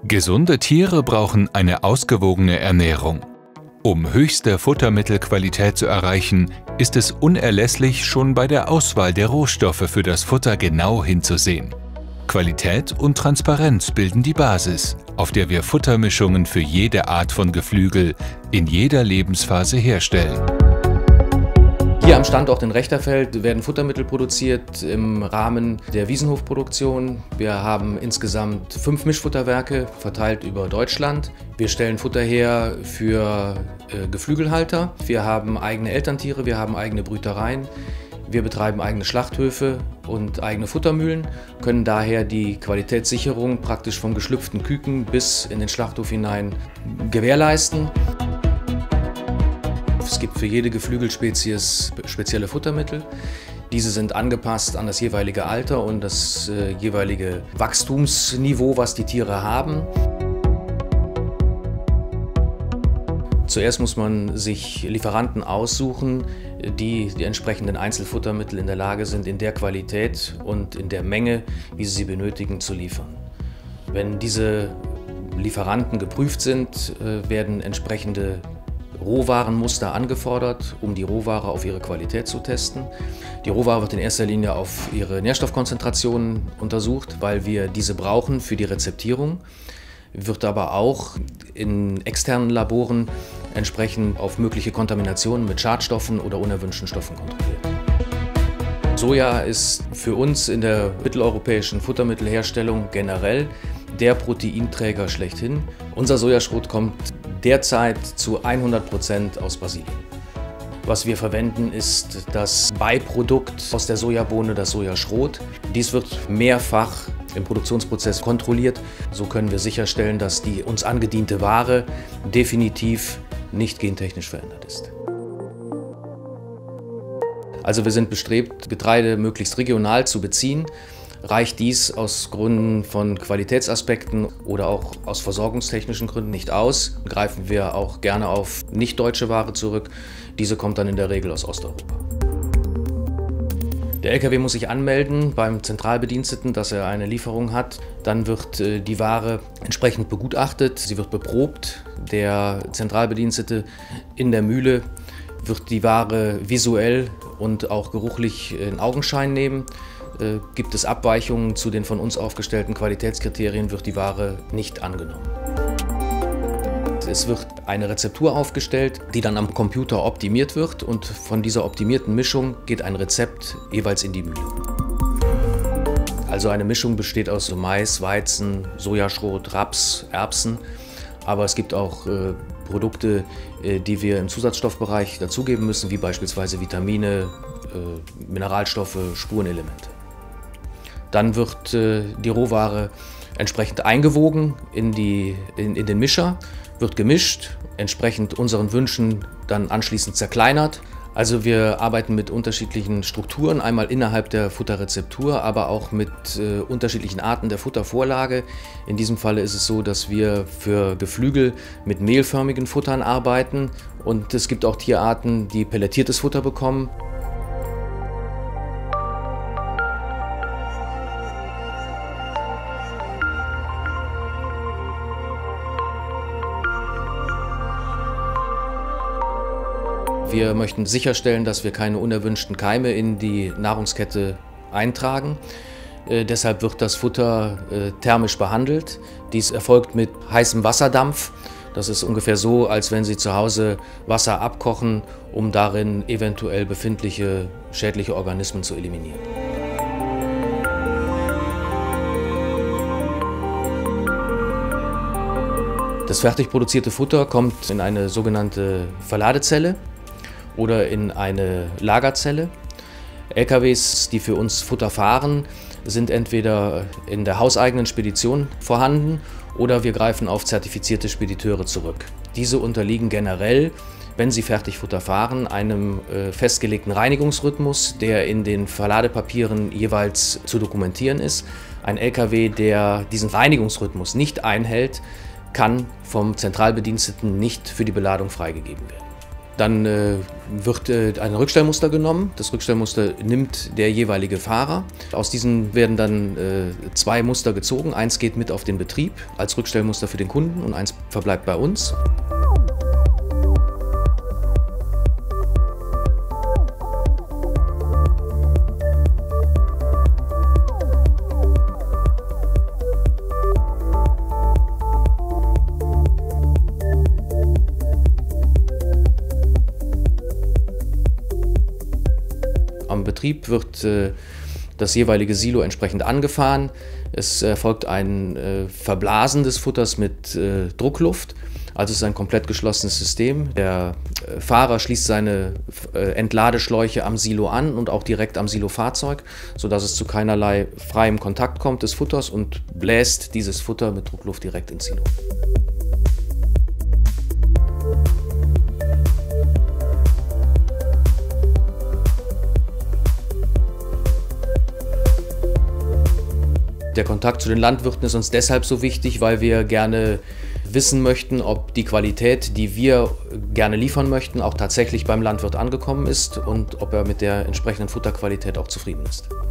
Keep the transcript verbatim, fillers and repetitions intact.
Gesunde Tiere brauchen eine ausgewogene Ernährung. Um höchste Futtermittelqualität zu erreichen, ist es unerlässlich, schon bei der Auswahl der Rohstoffe für das Futter genau hinzusehen. Qualität und Transparenz bilden die Basis, auf der wir Futtermischungen für jede Art von Geflügel in jeder Lebensphase herstellen. Hier am Standort in Rechterfeld werden Futtermittel produziert im Rahmen der Wiesenhofproduktion. Wir haben insgesamt fünf Mischfutterwerke verteilt über Deutschland. Wir stellen Futter her für äh, Geflügelhalter. Wir haben eigene Elterntiere, wir haben eigene Brütereien. Wir betreiben eigene Schlachthöfe und eigene Futtermühlen, können daher die Qualitätssicherung praktisch vom geschlüpften Küken bis in den Schlachthof hinein gewährleisten. Es gibt für jede Geflügelspezies spezielle Futtermittel. Diese sind angepasst an das jeweilige Alter und das äh, jeweilige Wachstumsniveau, was die Tiere haben. Zuerst muss man sich Lieferanten aussuchen, die die entsprechenden Einzelfuttermittel in der Lage sind, in der Qualität und in der Menge, wie sie sie benötigen, zu liefern. Wenn diese Lieferanten geprüft sind, äh, werden entsprechende Rohwarenmuster angefordert, um die Rohware auf ihre Qualität zu testen. Die Rohware wird in erster Linie auf ihre Nährstoffkonzentrationen untersucht, weil wir diese brauchen für die Rezeptierung. Wird aber auch in externen Laboren entsprechend auf mögliche Kontaminationen mit Schadstoffen oder unerwünschten Stoffen kontrolliert. Soja ist für uns in der mitteleuropäischen Futtermittelherstellung generell der Proteinträger schlechthin. Unser Sojaschrot kommt derzeit zu hundert Prozent aus Brasilien. Was wir verwenden, ist das Beiprodukt aus der Sojabohne, das Sojaschrot. Dies wird mehrfach im Produktionsprozess kontrolliert. So können wir sicherstellen, dass die uns angediente Ware definitiv nicht gentechnisch verändert ist. Also wir sind bestrebt, Getreide möglichst regional zu beziehen. Reicht dies aus Gründen von Qualitätsaspekten oder auch aus versorgungstechnischen Gründen nicht aus, greifen wir auch gerne auf nicht deutsche Ware zurück. Diese kommt dann in der Regel aus Osteuropa. Der L K W muss sich anmelden beim Zentralbediensteten, dass er eine Lieferung hat. Dann wird äh, die Ware entsprechend begutachtet, sie wird beprobt. Der Zentralbedienstete in der Mühle wird die Ware visuell und auch geruchlich in Augenschein nehmen. Äh, gibt es Abweichungen zu den von uns aufgestellten Qualitätskriterien, wird die Ware nicht angenommen. Es wird eine Rezeptur aufgestellt, die dann am Computer optimiert wird, und von dieser optimierten Mischung geht ein Rezept jeweils in die Mühle. Also eine Mischung besteht aus Mais, Weizen, Sojaschrot, Raps, Erbsen, aber es gibt auch äh, Produkte, äh, die wir im Zusatzstoffbereich dazugeben müssen, wie beispielsweise Vitamine, äh, Mineralstoffe, Spurenelemente. Dann wird äh, die Rohware entsprechend eingewogen in, die, in, in den Mischer, wird gemischt, entsprechend unseren Wünschen dann anschließend zerkleinert. Also wir arbeiten mit unterschiedlichen Strukturen, einmal innerhalb der Futterrezeptur, aber auch mit äh, unterschiedlichen Arten der Futtervorlage. In diesem Falle ist es so, dass wir für Geflügel mit mehlförmigen Futtern arbeiten, und es gibt auch Tierarten, die pelletiertes Futter bekommen. Wir möchten sicherstellen, dass wir keine unerwünschten Keime in die Nahrungskette eintragen. Äh, deshalb wird das Futter äh, thermisch behandelt. Dies erfolgt mit heißem Wasserdampf. Das ist ungefähr so, als wenn Sie zu Hause Wasser abkochen, um darin eventuell befindliche schädliche Organismen zu eliminieren. Das fertig produzierte Futter kommt in eine sogenannte Verladezelle oder in eine Lagerzelle. L K Ws, die für uns Futter fahren, sind entweder in der hauseigenen Spedition vorhanden oder wir greifen auf zertifizierte Spediteure zurück. Diese unterliegen generell, wenn sie Fertigfutter fahren, einem äh, festgelegten Reinigungsrhythmus, der in den Verladepapieren jeweils zu dokumentieren ist. Ein L K W, der diesen Reinigungsrhythmus nicht einhält, kann vom Zentralbediensteten nicht für die Beladung freigegeben werden. Dann äh, wird äh, ein Rückstellmuster genommen. Das Rückstellmuster nimmt der jeweilige Fahrer. Aus diesen werden dann äh, zwei Muster gezogen. Eins geht mit auf den Betrieb als Rückstellmuster für den Kunden und eins verbleibt bei uns. Am Betrieb wird äh, das jeweilige Silo entsprechend angefahren. Es erfolgt ein äh, Verblasen des Futters mit äh, Druckluft. Also es ist ein komplett geschlossenes System. Der äh, Fahrer schließt seine äh, Entladeschläuche am Silo an und auch direkt am Silofahrzeug, sodass es zu keinerlei freiem Kontakt kommt des Futters und bläst dieses Futter mit Druckluft direkt ins Silo. Der Kontakt zu den Landwirten ist uns deshalb so wichtig, weil wir gerne wissen möchten, ob die Qualität, die wir gerne liefern möchten, auch tatsächlich beim Landwirt angekommen ist und ob er mit der entsprechenden Futterqualität auch zufrieden ist.